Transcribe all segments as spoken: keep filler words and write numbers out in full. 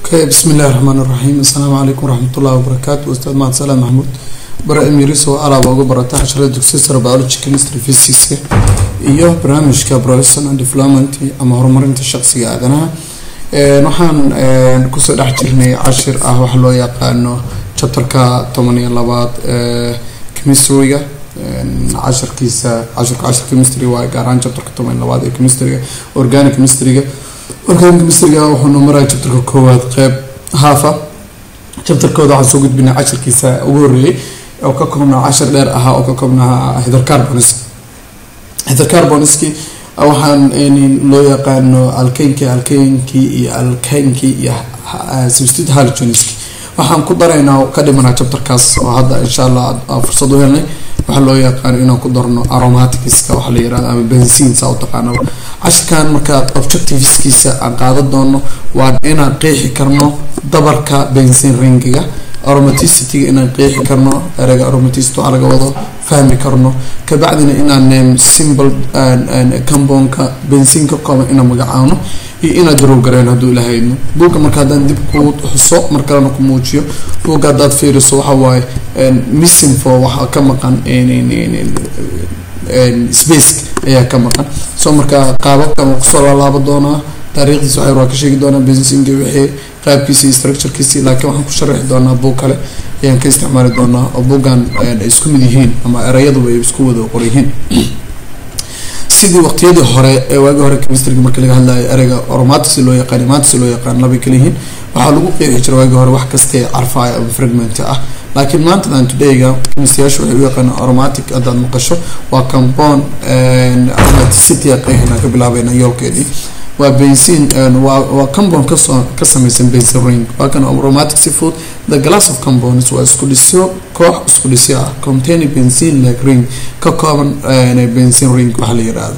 اوكي بسم الله الرحمن الرحيم. السلام عليكم ورحمة الله وبركاته. أستاذ معد سلام محمود برا إميريس وعلى باقو برتا عشرة دكتور بيولوجي كيمستري فيزيكس iyo barnaamijka Profession and Development ama horumarinta shakhsiga aadanaha ee waxaan ku soo dhex jirnay cashir ah wax loo yaqaano chapterka toban iyo laba ee chemistry-ga cashirkiisa cashirka cashir chemistry waa gaaraan chapterka toban iyo laba ee chemistry organic chemistry-ga organic chemistry-ga wuxuu maraa chapterka koowaad qayb haafa chapterkooda waxaan soo gudbinay cashirkiisa ugu horeeyay oo ka koobnaa cashir dheer ah oo ka koobnaa hydrocarbons hydrocarbonski waxaan loo yaqaano alkeenki alkeenki iyo alkeenki iyo substitute halogens waxaan ku daraynaa ka dhimanaa chapterkaas oo hadda insha Allah fursad u helnay waxa loo yaqaan inaan ku darno aromaticska waxa la yiraahdo ama benzene saa u taqaano ashkan marka objectiveskiisa aan qaado doono waa inaan qeexi karno dabarka benzene ringiga aromaticity inaan qeexi karno erayga aromaticity waxa laga wado fahmi karno ka bacdina inaan name symbol and compound-ka benzene-ka kooban inaan magacaano iyo inaan darow gareyno haduu ilaahayno buuga marka hadaan dib ku xuso markana ku muujiyo buuga dad fiiriso waxa waaye missing for waxa ka maqan in space ayaa ka maqan soo marka qaababka ku soo laabo doona taariikhdiisa waxay roo ka sheegi doonaa benzene-ga wixii qaabkiisa iyo structure-kiisa laakiin waxaan ku sharaxi doonaa buug kale ayaan ka isticmaali doonaa oo buugan isku mid yihiin ama erayadu ay isku wada qorayeen sidii waqtiyadii hore ee waagi hore chemistry-ga marka laga hadlayo erayga aromatics loo yaqaan aromatics loo yaqaan laba kale yihiin waxa lagu qeexi jiray waagi hore wax kasta ee carfaya ama fragment ah laakiin maanta dan today-ga chemistry-yaashu waxay u yaqaan aromatic haddaad maqasho waa compound aromaticity qeexina ka bilaabayna yoolkeedii waa benzene waa compound ka soo ka samaysan benzene ring waa kan aromatic food the glass of compounds waa isku dhisyo koox isku dhisyo ah contain benzene like ring ka kooban benzene ring waxa la yiraahdo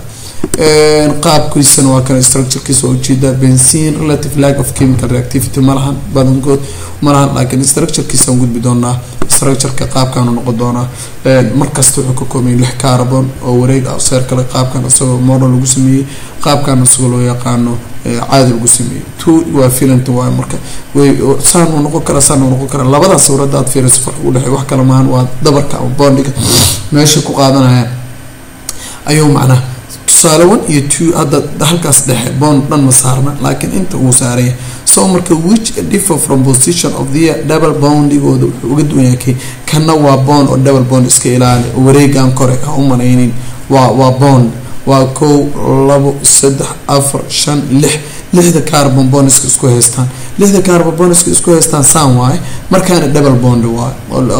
qaabkiisana waa kan structure-kiisa oo jeeda benzene relative lack of chemical reactivity malahan badankood malahan laakiin structure-kiisa aan gudbi doonaa structure-ka qaabkan uu noqon doona markasta wuxuu ka kooban lix carbon oo wareeg ah seer kale qaabkan asoo model lagu sameeyay qaabkan asoo loo yaqaano caadi lagu sameeyay two waa filament waa marka way saan uu noqon kara saan uu noqon kara labada sawirada aad fiiriso farqi u dhaxay wax kala maahan waa dabarka ama bondiga meesha ku qaadanaya ayuu macnaha tusaale one iyo two hadda halkaas dhexe bond dhan ma saarna laakiin inta uu saaray soo marka which differ from position of the double bondigooda wuxuu uga duwan yahay kana waa bond oo double bond iska ilaali wareegan kore ah u manaynin waa waa bond waa kow labo saddex afar shan lix lixda carbon bonds isku haystaan lixda carbon bonds isku haystaan saan waay markaana double bond waay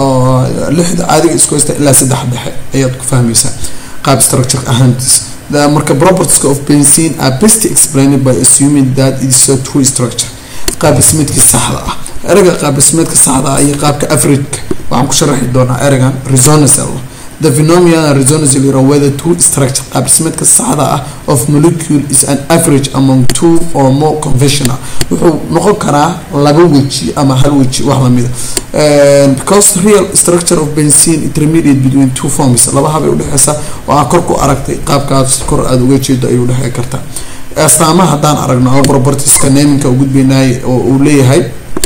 lixda caadiga isku haystaan ilaa saddex dhexe ayaad ku fahmaysaa qaab structure ahaantiisa the marka properties of benzene are best explained by assuming that it is a true structure qaab ismeedka saxda ah erayga qaab ismeedka saxda ah iyo qaabka average waxaan ku sharaxi doonaa eraygan resonance the phenomenon resonance is whether two structure qaab ismeedka saxda ah of molecule is an average among two or more conventional wuxuu noqon karaa laba waji ama hal waji wax la mid ah because real structure of benzene intermediate between two forms laba hab u dhaxaysa waa kor ku aragtay qaabkaas kor aad uga jeedo ay u dhaxay kartaa astaamaha hadaan aragno oo properties-ka naming-ka ugu gudbinay oo uu leeyahay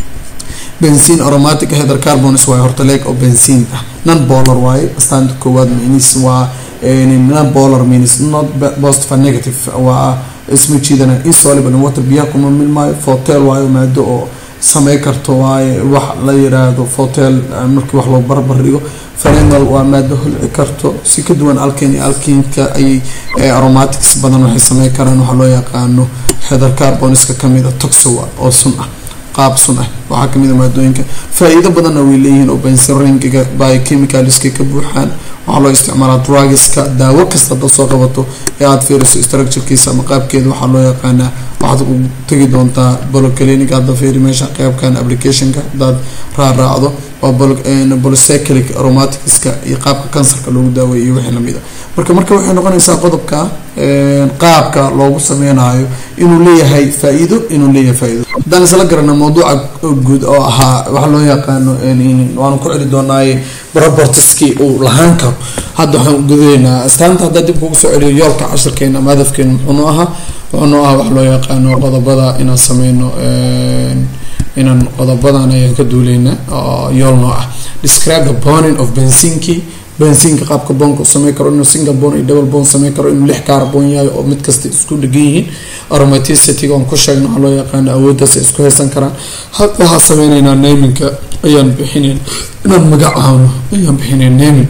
benzene aromatic hydrocarbons waa horta leeg oo benzene ah non polar way stand koowaad means waa non polar means not positive and negative waa ismu jeedana insoluble in water biyaha kuma milmaayo fotel waayo maado oo samay karto waaye wax la yiraahdo fotel markii wax loo barbar dhigo phenol waa maado hulci karto si ka duwan alkane alkinka ay aromatics badan waxay samay karaan waxa loo yaqaano hydrocarbons-ka kamid ah toxic oo sun ah qaab sun ah waxa kamid ah maadooyinka faa'iido badan oo leeyihiin oo benzene ring-ga biochemicals-ka ka buuxaan waxa loo isticmaalaa drugs-ka daawo kasta dad soo qabato ee aad fiiriso structure-kiisa ama qaabkeeda waxa loo yaqaanaa waxaad u tagi doontaa polyclinic aad fiiri meesha qaybkan application-ka dad raacdo oo polycyclic aromatics-ka iyo qaabka cancer-ka loogu daaweeyo iyo wixii lamid ah marka marka waxay noqonaysaa qodobka qaabka loogu sameynayo inuu leeyahay faa'iido inuu leeyahay faa'iido hadaan isla garana mawduuca guud oo ahaa waxa loo yaqaano waan ku celi doonaa properties-kii uu lahaan karo hadda waxaan gudaynaa astaanta hadda dib ugu soo celiyo yoolka casharkeena ama hadafkeena wuxuu ahaa wuxuu ahaa wax loo yaqaano qodobada inaan sameyno inaan qodobadan ayaan ka duuleyna yool noo ah. Describe the bonding of benzinki benzinka qaabka bondka u sameyn karo inuu single bond iyo double bond sameyn karo inuu lix carbon yahay oo mid kasta isku dhagan yihiin. Aromaticity on ku sheegno waxa loo yaqaan awooddaas isku haysan karaan. Waxa sameynayna namingka ayaan bixineen inaan magacaano ayaan bixineen naming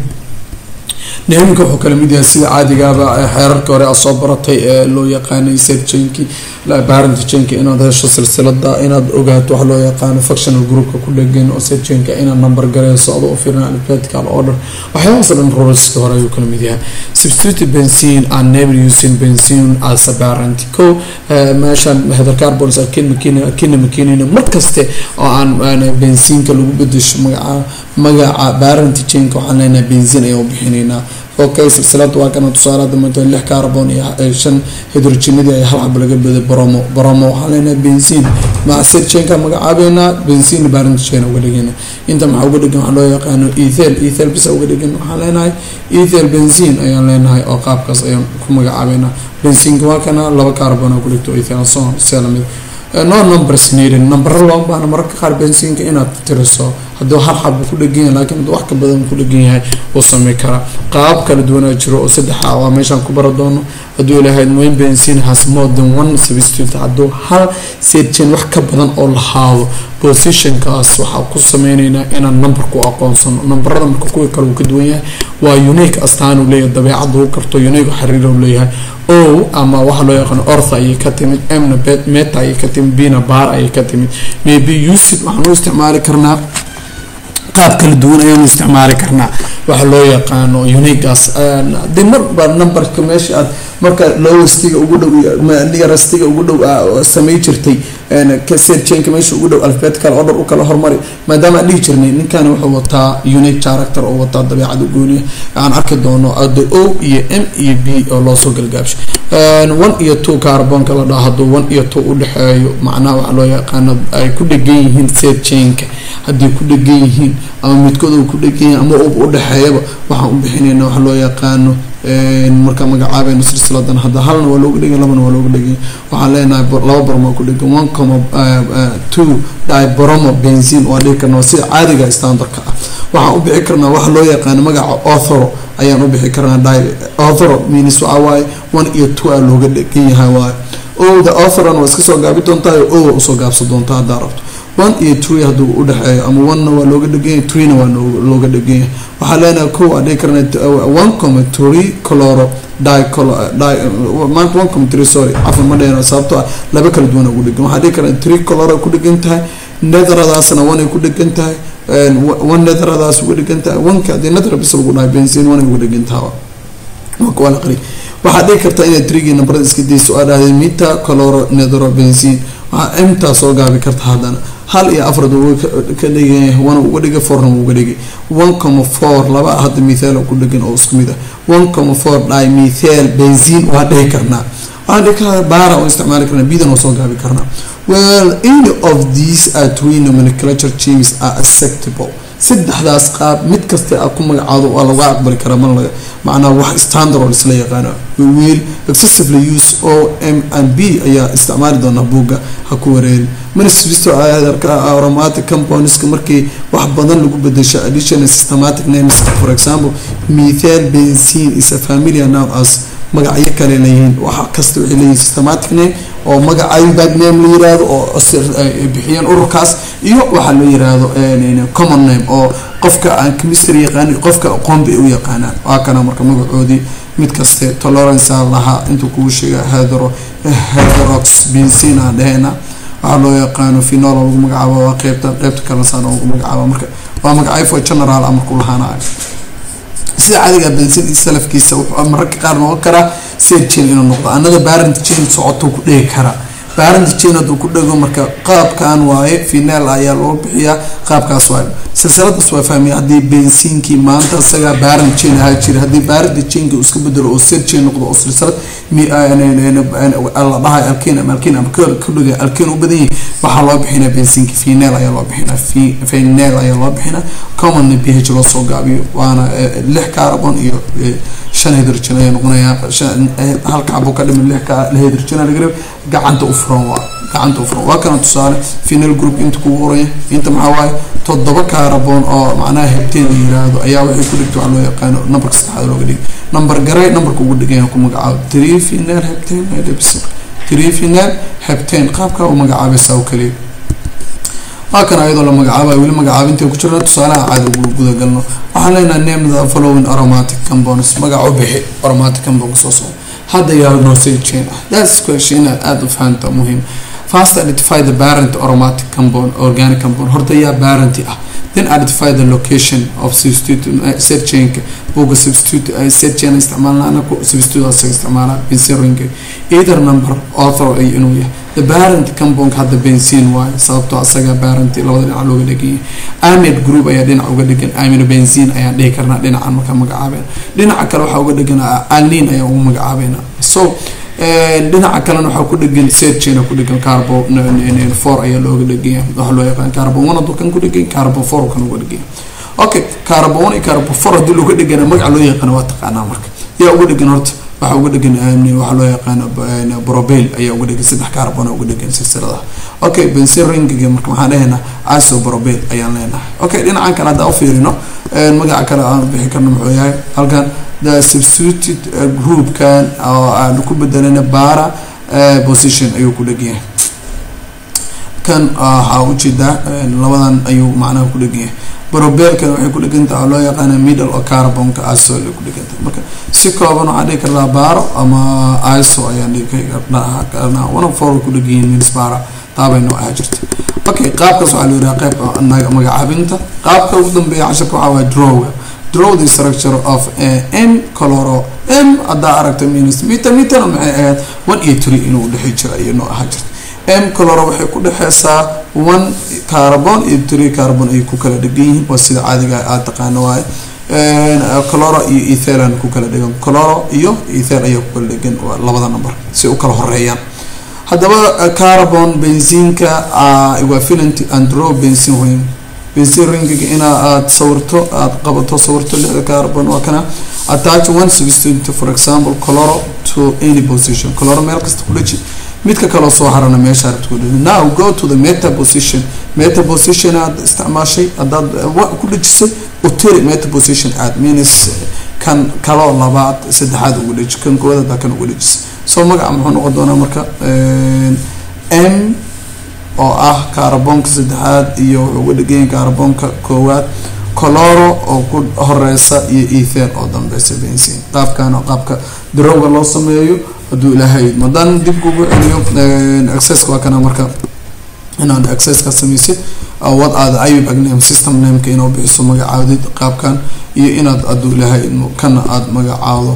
naming wuxuu kala mid yahay sida caadiga ah xeerarka hore soo baratay ee loo yaqaanay set chainki la parent chainki inaad hesho silsilada inaad ogaato waxa loo yaqaan functional groupka ku dhagan oo set chainka inaad number gareyso oo u fiirin alphabetical order waxyaabo badan rules hore ayuu kala mid yahay. Substitute benzene and never using benzene as a parent ko meeshan hadal carbons akin makina akin makina markaste oo aan benzinka lagu bedesho magaca magaca parent chainka waxaan leenahay benzene ayuu bixinayna. Okay, silsilada waa kana tusaale damanta lix carbon iyo shan hydrogenada ay hal xab laga bedo bromo bromo waxaan leenahay benzene ma set chainka magacaabeyna benzene parent chain uga dhigana. Inta maxaa uga dhigan waxa loo yaqaan ethyl ethyl bis uga dhigan waxaan leenahay ethyl benzene ayaan leenahay oo qaabkaas ayaan ku magacaabeyna. Benzene waa kana laba carbon oo ku dhigto ethyl so selamid no numbers needed number loo baahan marka qaar benzinka inaad tiriso haduu hal xab ku dhagan laakiin wax ka badan ku dhagan yahay oo sameey kara qaab kala duwan jiro oo saddex ah waa meeshan ku baro doono haduu ilaahay muhiim benzene has more than one substitute haduu hal set chain wax ka badan oo la haado position kaas waxa ku sameeynayna inaan number ku aqoonsano numberada marka kuwa kale ka duwan yahay waa unique astaan u leeyahay dabeecad uu karto unique xiriir uu leeyahay oo ama waxa loo yaqaan ortho ay ka timid amna meta ay ka timid bina bar ay ka timid maybe use waxaan u isticmaali karnaa qaab kala duwan ayaan isticmaali karnaa waxa loo yaqaano uniqueas dimar ba numberka meesha aad marka lowestiga ugu dhow nearestiga ugu dhow sameey jirtay een ka set chainka meesha ugu dhow alphabetical order u kala hormari maadaama dhigi jirnay ninkan wuxuu wataa unique character oo wataa dabeecad gooni aan arki doono o iyo m iyo b oo loo soo galgaabsho een one iyo two carbon kala dhaahdo one iyo two u dhaxeeyo macnaha waxa loo yaqaan ay ku dhagan yihiin set chainka hadii ku dhagan yihiin ama midkood uu ku dhagan yahay ama uu u dhaxeeyo waxaan u bixinayna waxa loo yaqaan een marka magacaabeyno silsiladan hada halna waa looga dhigay labana waa looga dhigay waxaan leenahay laba barmo ku dhigan one comma two dibromo benzene waa dhigano si caadiga standardka ah waxaan u bixi karnaa waxa loo yaqaan magaca author ayaan u bixi karnaa di author means waa way one iyo two aa looga dhigan yahay waa oo the author waa iska soo gaabi doontaa oo soo gaabsan doontaa darabto one iyo three haduu u dhaxeeyo ama one waa looga dhigay three waa looga dhigay waxa leenahay ko aday karna one comma three chloro dichloro di one comma three sorry afan ma dheera sababtoo laba kala duwan ugu dhigan waxa dhigi karna three chloro ku dhigan tahay netheradaasna one ay ku dhigan tahay one netheradaas ugu dhigan tahay one ka de nether bis ugu dhaay benzene one ugu dhigan tahay marka wala qari waxa dhigi karta in three number iska diiso aad meta chloro nether benzene waxa inta soo gaabi karta hadana hal iyo afar uu ka dhigay one ugu dhigay four ugu dhigay one comma four laba hada mithaal ku dhigan oo isku mid ah one comma four dimethyl benzene waa dhigi karna aan dhigay baara oo isticmaali karna bidan oo soo gaabi karna. Well, any of these are three nomenclature schemes are acceptable saddexdaas qaab mid kasta ah ku magacaado waa lagu aqbali karaa man laga macna wax standard oo isla yaqaan we will excessively use o m and b ayaa isticmaali doona buuga ha ku wareeri man isbisto ayadka aromatic compounds markii wax badan lagu bedesho additional systematic names for example methyl benzene is a familiar noun as magacyo kale leeyihiin waxa kasta wixii leeyihiin systematic name oo magacayo bad name la yiraahdo oo bixiyaan ururkaas iyo waxa la yiraahdo common name oo qofka aan chemistry yaqaan qofka aqoonbi u yaqaanaan waa kana marka magacoodi mid kasta tolerance laha intuu ku sheega hadro hydrox benzene adeena waxa loo yaqaan phenol lagu magacaabo waa qaybta qaybta kala saan lagu magacaabo marka waa magacayo for general ama ku lahaanaa sida caadiga benzene salafkiisa wuxuu marka qaar noqon kara set chain inuu noqdo another parent chain socoto ku dhigi kara parent chain uu ku dhago marka qaabkan waaye phenol ayaa loo bixiyaa qaabkaas waaye silsilada soo fahmay hadii benzinki maanta isaga parent chain ha jira hadii parent chain uu iska bedelo oo set chain noqdo oo silsilad mi alla dhahay alkeen ama alkeen ama ku dhaga alkeen u badan waxa loo bixinaa benzinki phenol ayaa loo bixinaa phenol ayaa loo bixinaa common pH loo soo gaabiyo waana lix carbon iyo shan hydrogen ay noqonaya halka abo ka dhiman lix ka hydrogen laga gacanta u furan waa gacanta u furan waa kana tusaale phenyl group inta kugu qoraya inta maxaa waaye toddoba carbon oo macnaha heptane la yiraahdo ayaa waxay ku dhigto waxa loo yaqaano numberka saddexaad looga dhigay number garay numberka ugu dhigan ku magacaabo three phenyl heptane hydroxy three phenyl heptane qaabka uu magacaabaysa oo kaliya waa kan ayadoo la magacaabay weli magacaabinta ku jirna tusaalaha caadi ugu guda galno waxaan leenahay name the following aromatic compounds magaco bixi aromatic compounds soo soo hadda yaa noo sii chain that's question aad u fahanto muhiim first identify the parent aromatic compound organic compound horta yaa parent ah then identify the location of substitute uh, set chain buga substitute uh, set chain isticmaalna ku substitute as isticmaala benzene either number author ay inuu yahay the parent compound hadda benzene waa sababtoo asaga parent labada dhinac looga dhigay amide group ayaa dhinac uga dhigan amide benzene ayaa dhihi karnaa dhinacan marka magacaabeen dhinaca kale waxa uga dhigan alanine ayaa ugu magacaabeena so dhinaca kalena waxa ku dhigan set chain ku dhigan carbon four ayaa looga dhigay waxa loo yaqaan carbon one oo kan ku dhigan carbon four kan uga dhigan okay carbon one iyo carbon four hadii looga dhigan magac loo yaqaan waa taqaanaa marka yaa uga dhigan horta waxa uga dhigan waxa loo yaqaan propyl ayaa uga dhigan saddex carbon uga dhigan silsilada okay benzene ringiga marka waxaan dhahaynaa isopropyl ayaan leenahay okay dhinacan kale hadda u fiirino magaca kale aan bixin karno muxuu yahay halkan the substituted uh, group kan oo aan ku bedelana bara uh, position ayuu ku dhagan kan waxa uu jeedaa labadan ayuu macnaha ku dhagan propyl kan waxay ku dhagan tahay loo yaqaan middle of carbon ka isol ku dhagan marka si kooban waxa dhici kartaa baro ama iso ayaan dhigi karnaa one of four ku dhagan means bara taabayno ah jirta okay qaabkaas waxa loo yiraahdaa qayb magacaabinta qaabka ugu dambeeya casharka waxa waa draw draw the structure of uh, M chloro M ada aragta means meter meter maxay ahayd one iyo three inuu dhexi jira iyo noo ah jirta M chloro waxay ku dhaxaysaa one carbon iyo three carbon ay ku kala dhigan yihiin oo sida caadiga ah taqaan waay ee chloro iyo ethyl aan ku kala dhigan chloro iyo ethyl ay ku kala dhigan labada number si u kala horeeyaan hadaba carbon benzene-ka equivalent and draw benzene ring benzene ringiga ina aad sawirto aad qabato sawirto lixda carbon waa kana attach one substitute for example chloro to any position chloro meel kasta ku dhaji midka kale soo harana meesha rabto ku dhaji now go to the meta position meta position aad isticmaashay adaad ku dhajisay u tiri meta position aad means kan kalo labaad saddexaad ugu dhaji kan koowaad kan ugu dhajis soo magaca muxuu noqon doonaa marka M oo ah carbonka saddexaad iyo ugu dhigan carbonka koowaad chloro oo ku horeysa iyo ethyl oo dambaysa benzene qaabkan qaabka drawga loo sameeyo haduu ilaahay madan dib ugu celiyo access waa kana marka inaan access ka sameeyay wad aad ayub agname system name ka inoo bixiso magacaawdid qaabkan iyo inaad haduu ilaahay kana aad magacaawdo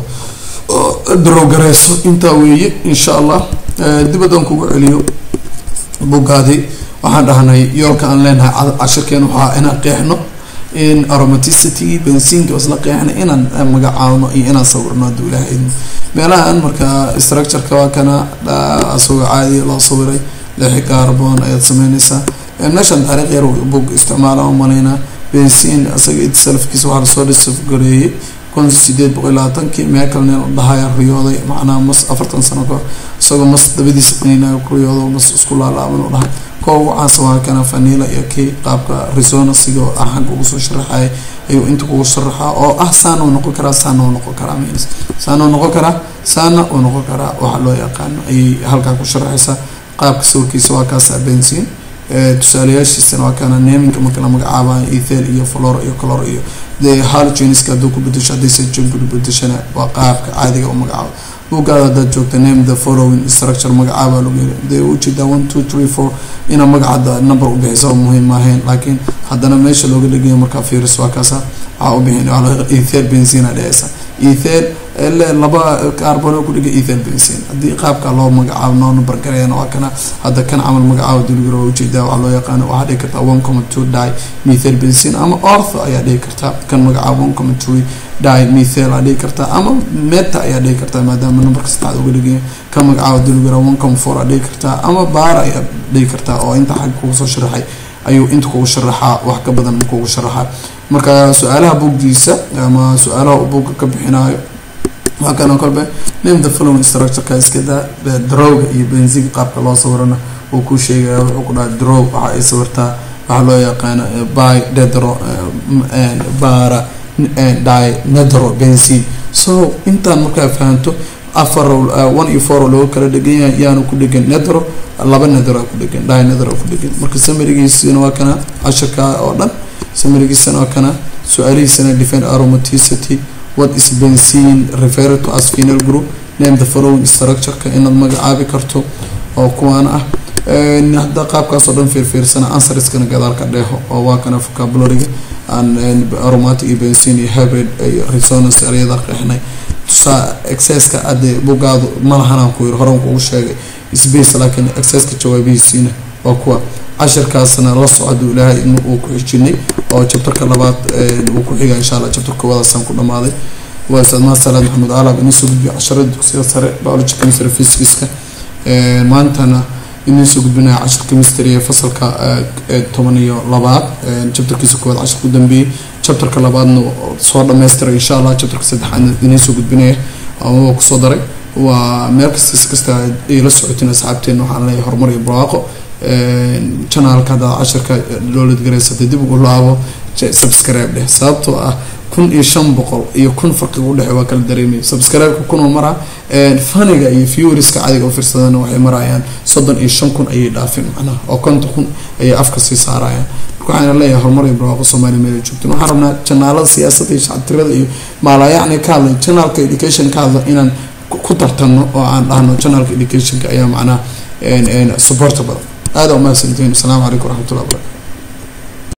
draw gareyso inta weeye insha Allah dibadan kugu celiyo bugaadi waxaan dhahnay yoolka aan leenahay cashirkeen waxa inaan qeexno in aromaticity benzene wasla qeexna inaan magacaawno iyo inaan sawirno duulahay meelahan marka structure ka kana asoo caadi loo sawiray lix carbon ayaad sameynaysaa meeshan taariikh yar bug isticmaalo maleyna benzene asaga itself kiisa waxa soo dhisay gareeyay kun sideed boqol iyo labaatan kii meekalna dhahay riyooday macnaha mas afartan sano ka isagoo mas dabadiisa qeynaa ku riyoodo mas isku laalaaban oo dhahay koo waxaas waa kana vanilla iyo kii qaabka resonance iyo ahaan ugu soo sharaxay ayuu inta ugu sharaxaa oo ah saan oo noqon kara saan oo noqon kara means saan oo noqon kara saan oo noqon kara waxa loo yaqaan ay halka ku sharaxaysa qaabka sawirkiisa waa kaas benzene ee tusaalayaashiisa waa kana naming marka la magacaabay ethyl iyo fluoro iyo chloro iyo the halogens ka duu ku bedesho hadii joog ku bedeshana waa qaabka caadiga oo magacaabo buugaada dad joogta name the following structure magacaabo lagu yeeray uu jeeda one two three four ina magacaada number u bixiso muhiim ma ahayn laakiin hadana meesha looga dhigay marka fiiris waa kaasa waxa uu bixin ethyl benzene dheesa ethyl ila laba carbon ku dhigay ethyl benzene hadii qaabka loo magacaabo number gareeyana waa kana hada kan amal magacaabo dulgaro u jeeda waxa loo yaqaan waxa dhigi karta one comma two dimethyl benzene ama ortho ayaa dhigi karta kan magacaabo one comma three dimethyl ayaa dhigi karta ama meta ayaa dhigi karta maadaama numberka saddexaad uga dhigay kan magacaabo dulgaro one comma four ayaa dhigi karta ama bara ayaa dhigi karta oo inta xag ku soo sharaxay ayuu inta ku sharaxaa wax ka badan ku sharaxaa marka su'aalaha buugdiisa ama su'aalaha buugga ka bixinayo وكان كلبه name the following structure ka iska da drawga iyo benzene qaabka loo sawirana uu ku sheegaya wuxuu ku dhahay draw waxa ay sawirtaa waxa loo yaqaan by dedro bara dai nedro benzene so intaan markaa fahanto afar one iyo four loo kala dhigan yahay yaanu ku dhigan nedro laba nedro ku dhigan dai nedro ku dhigan marka samirigiisina waa kana casharka oo dhan samirigiisina waa kana su'aalihiisana define aromaticity what is benzene referred to as phenyl group name the following structure ka inaad magacaabi karto oo kuwaana ah hadda qaabkaas oo dhan fiirfiirsana answers-kana gadaal ka dheeho oo waa kana vocabulary and aromatic benzene hybrid resonance ereyada qeexnay tusaa excess-ka ade bugaadu malahan ku yir horan ku sheegay space laakiin excess-ka jawaabihiisina waa kuwa casharkaasna la socdo ilaahay inuu uu ku xijinay oo chapter-ka labaad uu ku xiga insha Allah chapter-ka wadaasaan ku dhamaaday waa Saad Salaam Maxamed Alaab inuu soo gudbiyo casharada dugsiga sare biology chemistry physics ee maantana inuu soo gudbinayo cashar chemistry ee fasalka toban iyo labaad chapter-kiisa koowaad cashar ku dambeeyay chapter-ka labaadna soo dhameystiray insha Allah chapter-ka saddexaad inuu soo gudbinayo oo ku soo daray waa meel kasta kasta ay la socotiin asxaabteena waxaan leeyahay horumar iyo barwaaqo channel-ka da casharka dowlad gareysatay dib ugu laabo subscribe leh sababtoo ah kun iyo shan boqol iyo kun farqi u dhaxay waa kala dareemay subscribe-ka kun oo mara faniga iyo viewerska cadiga oo fiirsadana waxay marayaan soddon iyo shan kun ayay dhaafin macnaha oo konton kun ayay afka sii saarayaan waxaan leeyahay horumar iyo barwaaqo Soomaaliya meel joogto waxaan rabnaa channelada siyaasadda iyo shacabtirada iyo maalayacni ka hadlay channelka education ka hadla inaan ku tartano oo aan dhahno channelka education ka ayaa macnaha support badan هذا وما سنتين السلام عليكم ورحمة الله وبركاته.